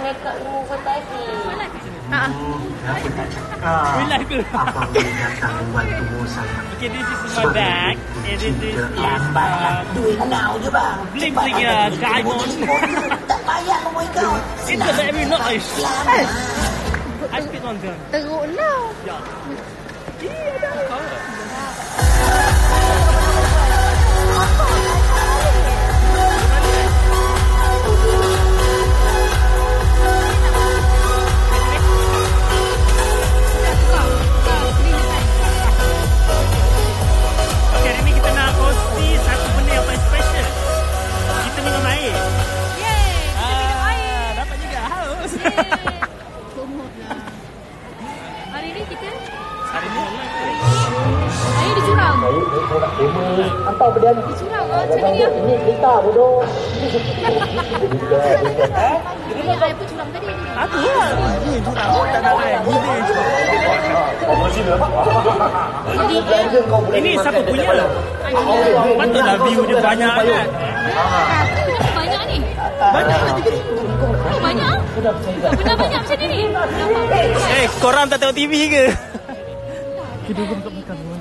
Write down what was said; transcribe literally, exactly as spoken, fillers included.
rekod remover tadi. Haa. Kenapa tak cakap? Real life ke? Abang boleh datang membantu sangat. Okay, this is my bag. And this is Lambatlah. Duit now je bang. bling bling ya, diamond. Tak payah ngomong kau. It's a very nice. I spit on them. Teruk lah. Ya. Okay, hari ni kita nak kongsi satu benda yang paling special. Kita minum air. Yeay, kita minum air. Dapat juga haus. Komodlah. Hari ni kita Hari ni air dicurang. Hantar berdian. Dicurang ah, macam ni ah. Ini cerita bodoh. Ini air pun curang tadi ni. Aku lah. Ni curang. Tak nak air. Gila yang curang. Ini siapa punya? Patutlah view dia banyak kan? Kenapa banyak ni? Banyak lah tiga ribu. Oh, banyak ah. Benar banyak macam ni ni. Kenapa? Eh, korang tak tengok T V ke? Kita jom kat belakang.